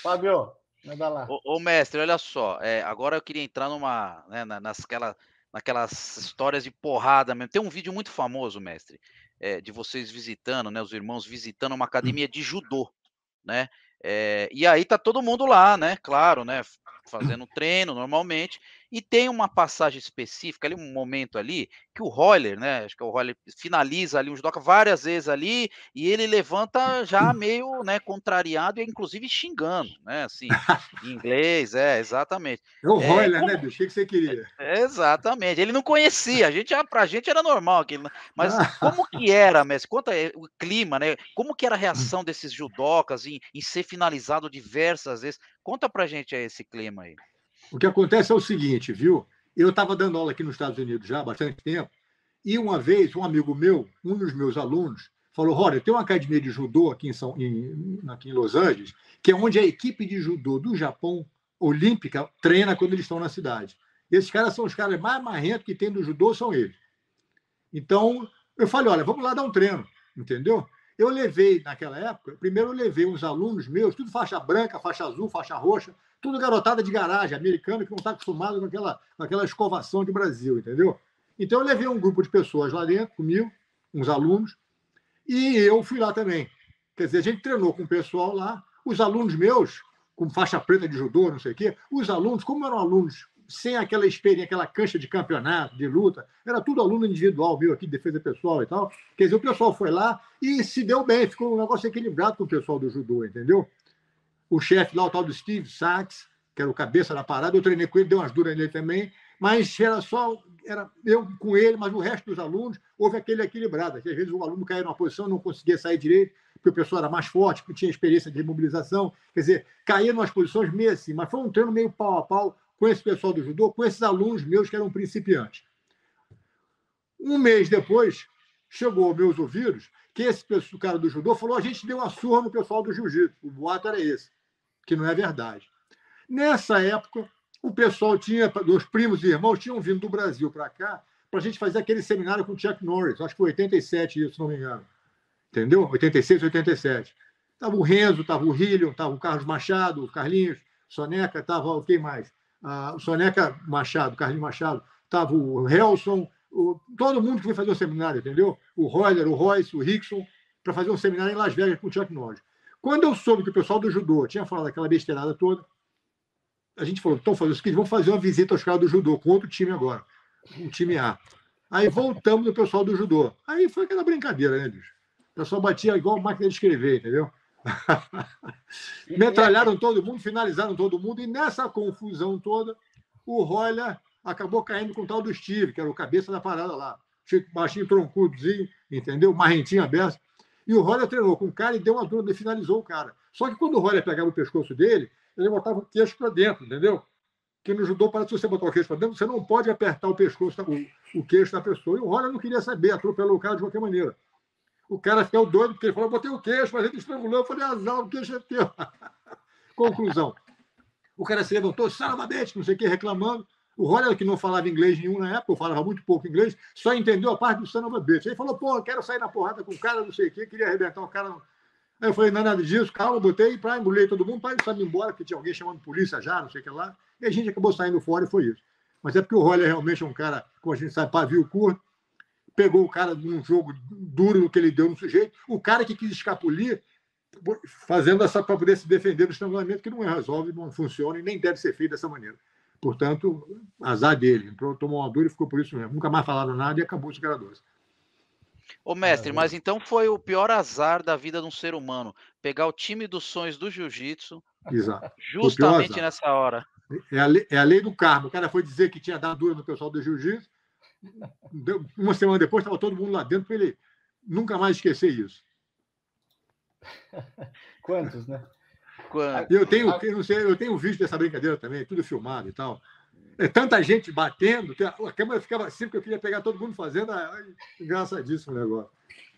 Fábio, manda lá. Ô mestre, olha só, agora eu queria entrar né, naquelas histórias de porrada mesmo. Tem um vídeo muito famoso, mestre, de vocês visitando, né, os irmãos visitando uma academia de judô, né. E aí tá todo mundo lá, né, claro, né, fazendo treino normalmente, e tem uma passagem específica ali, um momento ali, que o Royler, né, acho que é o Royler, finaliza ali um judoca várias vezes ali, e ele levanta já meio, né, contrariado e inclusive xingando, né, assim, em inglês, exatamente. É o Royler, né, Como bicho? O que você queria? exatamente, ele não conhecia, pra gente era normal aquilo, né, mas Ah, como que era, mestre? Conta, o clima, né, como que era a reação desses judocas em ser finalizado diversas vezes? Conta pra gente aí esse clima aí. o que acontece é o seguinte, viu? Eu estava dando aula aqui nos Estados Unidos já há bastante tempo, e uma vez um amigo meu, um dos meus alunos, falou: Olha, tem uma academia de judô aqui em Los Angeles, que é onde a equipe de judô do Japão olímpica treina quando eles estão na cidade. Esses caras são os caras mais marrentos que tem do judô, são eles. Então, eu falei: Olha, vamos lá dar um treino, entendeu? Eu levei, naquela época, primeiro eu levei uns alunos meus, tudo faixa branca, faixa azul, faixa roxa, tudo garotada de garagem, americano, que não está acostumado com aquela escovação de Brasil, entendeu? Então, eu levei um grupo de pessoas lá dentro comigo, uns alunos, e eu fui lá também. Quer dizer, a gente treinou com o pessoal lá, os alunos meus, com faixa preta de judô, não sei o quê, os alunos, como eram alunos sem aquela experiência, aquela cancha de campeonato, de luta, era tudo aluno individual, meu, aqui de defesa pessoal e tal. Quer dizer, o pessoal foi lá e se deu bem, ficou um negócio equilibrado com o pessoal do judô, entendeu? O chefe lá, o tal do Steve Sachs, que era o cabeça da parada, eu treinei com ele, dei umas duras nele também, mas era eu com ele, mas o resto dos alunos, houve aquele equilibrado, que às vezes o aluno caía numa posição, não conseguia sair direito, porque o pessoal era mais forte, porque tinha experiência de mobilização, quer dizer, caía em umas posições meio assim, mas foi um treino meio pau a pau com esse pessoal do judô, com esses alunos meus que eram principiantes. Um mês depois, chegou aos meus ouvidos que esse cara do judô falou: a gente deu uma surra no pessoal do jiu-jitsu. O boato era esse, que não é verdade. Nessa época, o pessoal tinha, os primos e irmãos tinham vindo do Brasil para cá para a gente fazer aquele seminário com o Chuck Norris. Acho que foi 87 isso, se não me engano. Entendeu? 86, 87. Estava o Renzo, estava o Hillion, estava o Carlos Machado, o Carlinhos, Soneca, estava quem mais? O Soneca Machado, Carlinhos Machado, estava o Helson, todo mundo que foi fazer o seminário, entendeu? O Royler, o Royce, o Rickson, para fazer um seminário em Las Vegas com o Chuck Norris. Quando eu soube que o pessoal do judô tinha falado aquela besteirada toda, a gente falou: então, fazer o seguinte, vamos fazer uma visita aos caras do judô, com outro time agora, o time A. Aí voltamos no pessoal do judô. Aí foi aquela brincadeira, né, bicho? O pessoal batia igual máquina de escrever, entendeu? Metralharam todo mundo, finalizaram todo mundo, e nessa confusão toda, o Royler acabou caindo com o tal do Steve, que era o cabeça da parada lá. Baixinho, troncudozinho, entendeu? Marrentinho aberto. E o Royler treinou com o cara e deu uma dura e finalizou o cara. Só que quando o Royler pegava o pescoço dele, ele botava o queixo para dentro, entendeu? Porque no judô, para você botar o queixo para dentro, você não pode apertar o pescoço, o queixo da pessoa. E o Royler não queria saber, atropelou o cara de qualquer maneira. O cara ficou doido, porque ele falou: botei o queixo, mas ele estrangulou. Eu falei: azar, o queixo é teu. Conclusão. O cara se levantou, salvamente, não sei o que, reclamando. O Royler, que não falava inglês nenhum na época, eu falava muito pouco inglês, só entendeu a parte do son of a bitch. Aí falou: pô, eu quero sair na porrada com o cara, não sei o que, queria arrebentar o cara. Aí eu falei: não é nada disso, calma, botei, embolei todo mundo, para ele sair embora, porque tinha alguém chamando polícia já, não sei o que lá. E a gente acabou saindo fora e foi isso. Mas é porque o Royler realmente é um cara, como a gente sabe, pavio curto, pegou o cara num jogo duro no que ele deu no sujeito, o cara que quis escapulir, fazendo essa para poder se defender do estrangulamento, que não resolve, não funciona e nem deve ser feito dessa maneira. Portanto, azar dele. Entrou, tomou uma dura e ficou por isso mesmo. Nunca mais falaram nada e acabou os graduados. Ô mestre, mas então foi o pior azar da vida de um ser humano, pegar o time dos sonhos do jiu-jitsu, Exato. justamente nessa hora. É a lei do karma. O cara foi dizer que tinha dado dura no pessoal do jiu-jitsu, uma semana depois estava todo mundo lá dentro para ele nunca mais esquecer isso. Quantos, né? Eu tenho um vídeo dessa brincadeira também, tudo filmado e tal. É tanta gente batendo, a câmera ficava assim, porque eu queria pegar todo mundo fazendo. Engraçadíssimo o negócio.